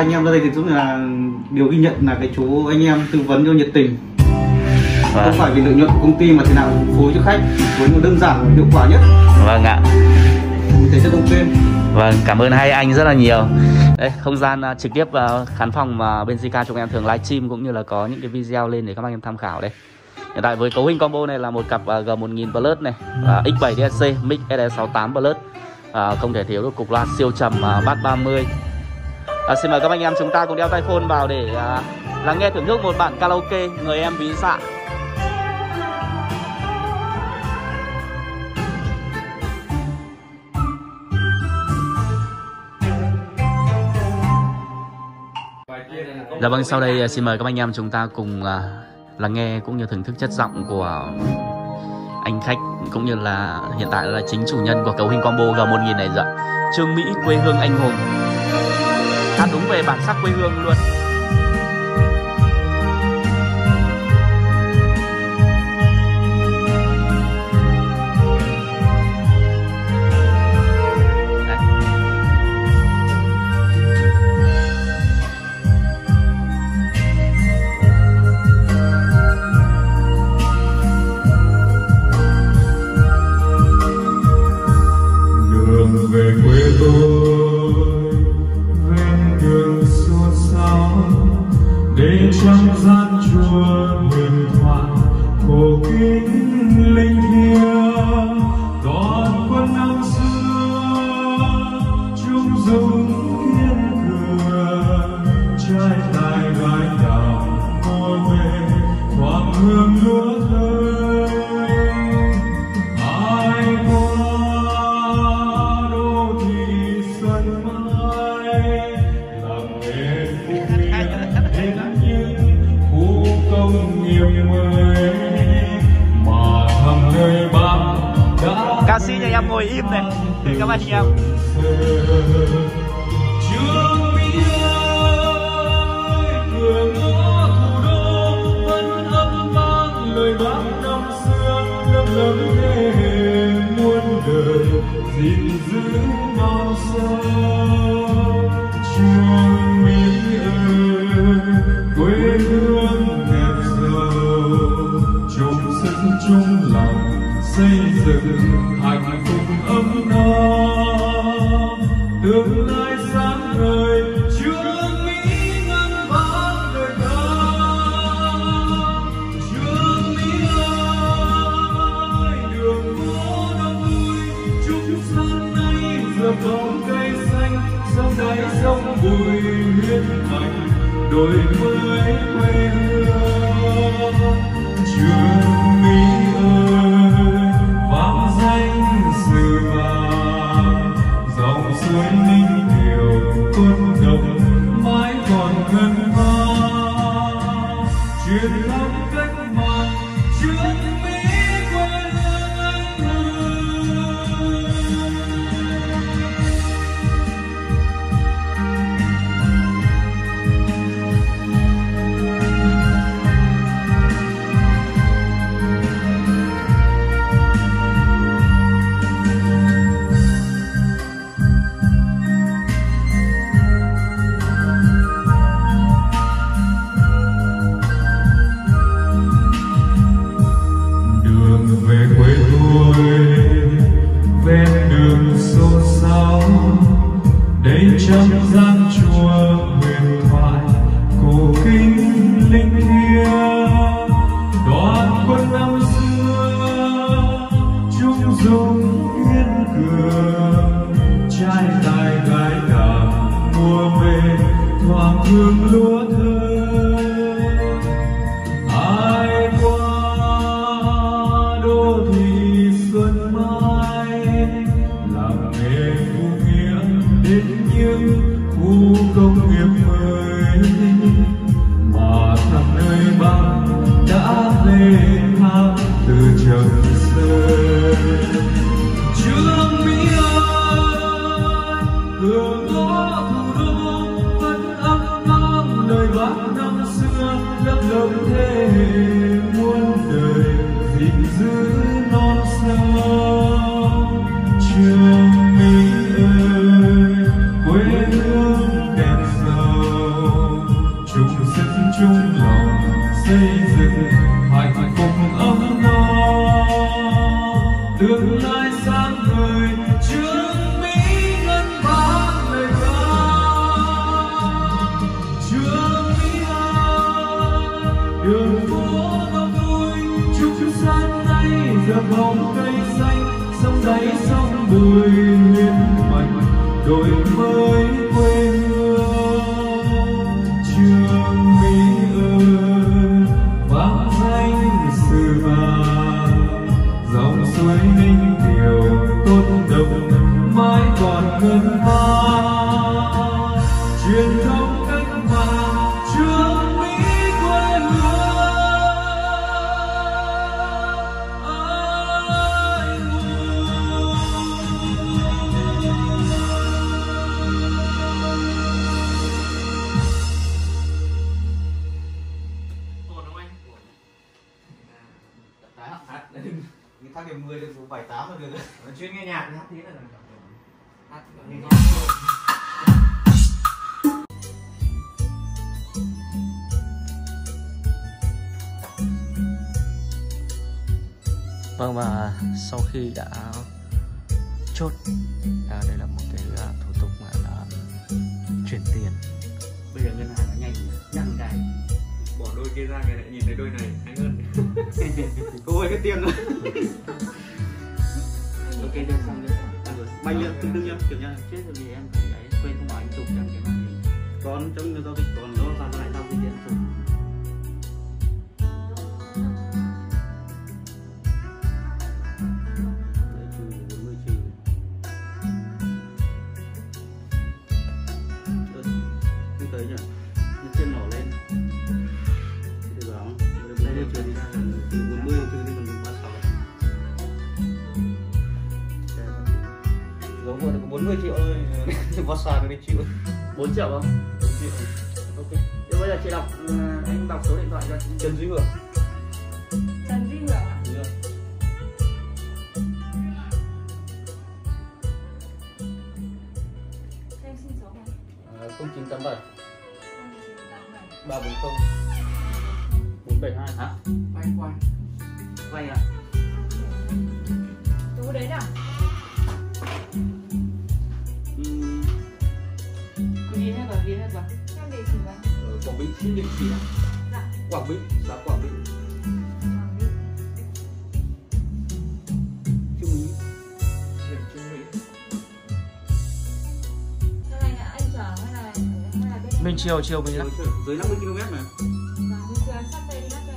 anh em ra đây thì cũng là điều ghi nhận là cái chú anh em tư vấn cho nhiệt tình. Không phải vì lợi nhuận của công ty mà thế nào cũng phối cho khách với một đơn giản và hiệu quả nhất. Vâng ạ. Mình thấy rất ok. Vâng, cảm ơn hai anh rất là nhiều. Đây, không gian trực tiếp khán phòng mà bên Zika chúng em thường livestream cũng như là có những cái video lên để các anh em tham khảo đây. Hiện tại với cấu hình combo này là một cặp G1000 Plus này, X7 DSC, mic SE68 Plus, không thể thiếu được cục loa siêu trầm Bass 30. Xin mời các anh em chúng ta cùng đeo tai phone vào để lắng nghe thưởng thức một bản karaoke Người Em Ví Dạ. Dạ vâng, sau đây xin mời các anh em chúng ta cùng lắng nghe cũng như thưởng thức chất giọng của anh khách cũng như là hiện tại là chính chủ nhân của cấu hình combo G1000 này rồi. Trương Mỹ, quê hương anh hùng. Hát đúng về bản sắc quê hương luôn. Về quê tôi ven đường xôn xao để trong gian chùa huyền thoại cổ kính linh thiêng còn quân năm xưa chung dung kiên cường trai tài gái đào mùa về thoáng hương lúa thơm. Ca sĩ nhà em ngồi im này để các anh em. Trương Mỹ ơi, cửa ngõ thủ đô vẫn âm vang lời bác năm xưa, lấm lấm thế hệ muôn đời gìn giữ non sông. Trương Mỹ ơi, quê hương đẹp giàu, chung sức chung lòng xây dựng hạnh phúc ấm no, tương lai sáng ngời. Trương Mỹ ngân vang đời ta. Trương Mỹ ơi, đường phố đông vui, chúc sáng nay giờ bóng cây xanh, sông đáy sông bùi huyết mạnh đổi mới quê hương. Trương Mỹ ơi, vang danh sử vàng, dòng suối Ninh Kiều cốt đồng mãi còn ngân vang. Truyền thống cách mạng Trương Mỹ quê hương anh hùng. Về quê tôi ven đường xôn xao đây trong gian chùa huyền thoại cổ kính linh thiêng đoàn quân năm xưa chung dung kiên cường trai tài gái đào mùa về thoáng hương lúa thơm. Ai đô thị xuân mai làm nghề phu nghĩa đến những khu công nghiệp mới mà thăm nơi Bắc đã lên thăm từ trần sơn. Trương Mỹ ơi, cửa ngõ thủ đô vẫn âm vang lời bác năm xưa, lấp lấm thế hệ muôn đời gìn giữ non sông. Trương Mỹ ơi, quê hương đẹp giàu, truyền thống cách mạng trường Mỹ quê hương anh hùng. Ổn không anh? Cái thang điểm 10 được 7-8 là được. Chuyên nghe nhạc thì hát thế là hát nghe nhạc. Vâng, và sau khi đã chốt đây là một cái thủ tục gọi là chuyển tiền. Bây giờ ngân hàng nó nhanh nhắc cái Bỏ đôi kia ra cái này nhìn thấy đôi này anh hơn. Cô ơi cái tiền nữa. ok đưa xong rồi. Bay nhá, đương nhiên kiểu nha. Trước rồi thì em phải ấy, quên không bảo anh chụp trong cái màn hình. Còn trong giao dịch còn nó vào lại giao dịch điện tử. Đấy, trừ 40 trừ. Không tới nhỉ? Nó trên nổ lên. Thì được không? Đây là trừ đi ra là từ 40 trừ đi còn được 36. Giống vừa được có 40 triệu thôi. Vót xa được đi chịu. 4 triệu không? 4 triệu. Ok. Thế bây giờ chị đọc anh đọc số điện thoại cho chị. Trần Duy Hưởng. Trần Duy Hưởng ạ? Đúng rồi. Em xin số này. 0987 0987 340 472 hả? Vay quay. Vay ạ. Chú đấy nào? Ghi hết rồi, ghi hết rồi. Em địa chỉ vào. Quảng Bình xin địa chỉ Dạ. Quảng Bình, xã Quảng Bình. Trung Mỹ. Huyện Trung Mỹ. Cái này là anh chở hay là bên em? Mình chiều mình Dưới 50 km mà. Và mình chờ em sắp đây đi bắt cho